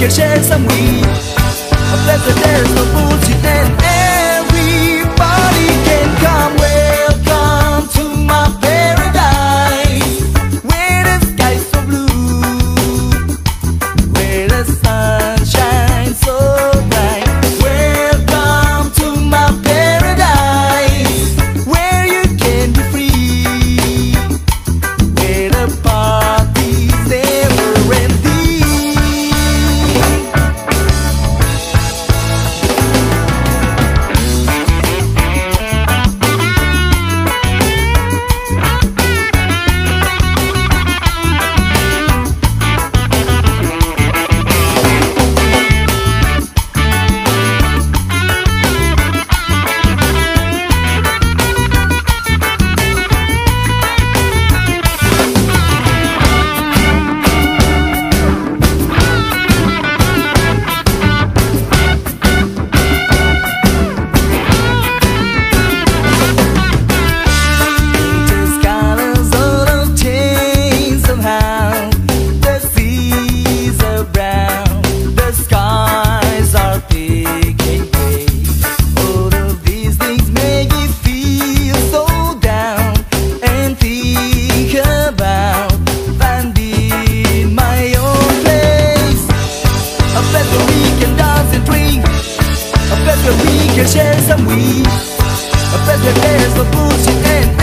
can share some weed. A place where there's no bullshit and everybody can come. Welcome to my paradise, where the sky's so blue, where the sun shines so bright. Welcome to my paradise, where you can be free, where the party's never ending. We can share some weed. A place where there's no bullshit and